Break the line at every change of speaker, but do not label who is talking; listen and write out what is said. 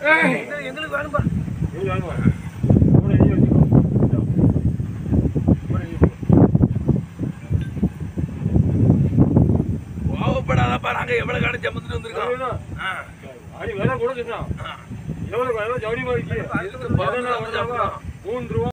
எங்களுக்கு வேணும்பா. கோவப்படாதப்பா, நாங்க எவ்வளவு கடை சமந்துட்டு வந்திருக்கோம்.
வேலை கூட எவ்வளவு ஜவுளி மாதிரி 3 ரூபா